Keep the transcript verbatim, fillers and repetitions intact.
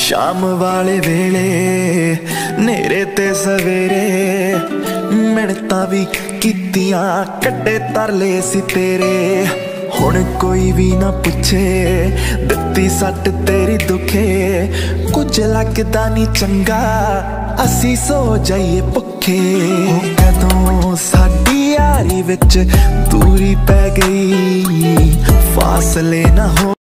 शाम वाले वेले नेरे ते सवेरे मिन्नतां भी कीतियां कड्डे तरले सी तेरे। हुण कोई भी ना पुछे दित्ती सट तेरी दुखे, कुछ लगदा नी चंगा असी सो जाइए भुखे। कदों साडी यारी विच दूरी पै गई, फासले ना हो